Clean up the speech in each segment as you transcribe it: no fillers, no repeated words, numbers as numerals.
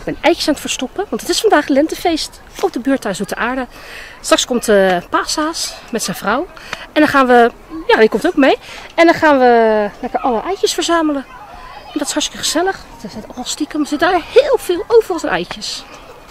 ben eitjes aan het verstoppen, want het is vandaag Lentefeest op de Buurttuin De Zoete Aarde. Straks komt Paashaas met zijn vrouw. En dan gaan we, ja, die komt ook mee. En dan gaan we lekker alle eitjes verzamelen. En dat is hartstikke gezellig. Er zit al stiekem, er zitten daar heel veel, overal zijn eitjes.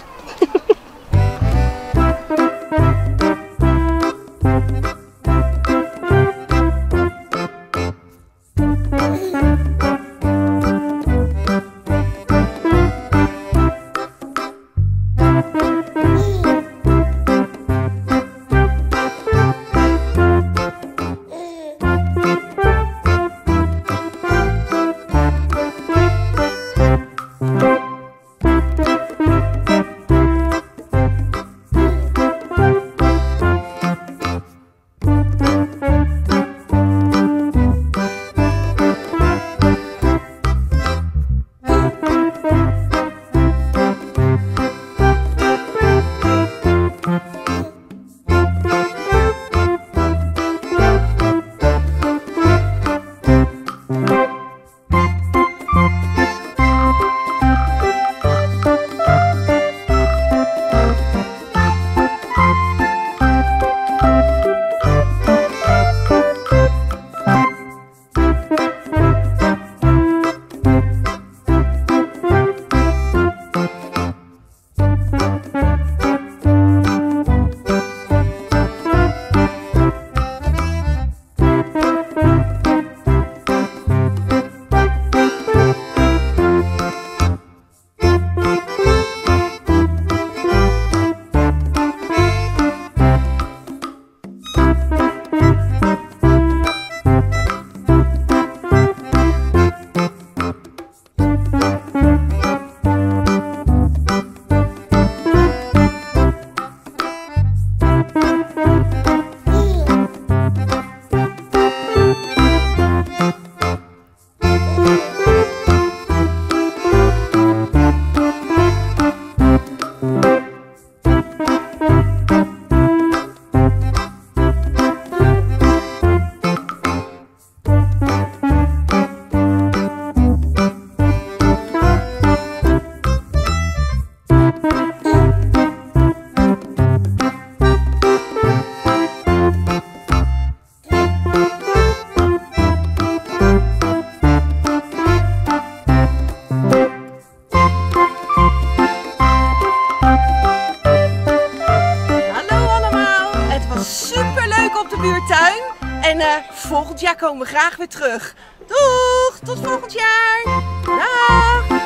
Buurttuin. En volgend jaar komen we graag weer terug. Doeg, tot volgend jaar. Dag.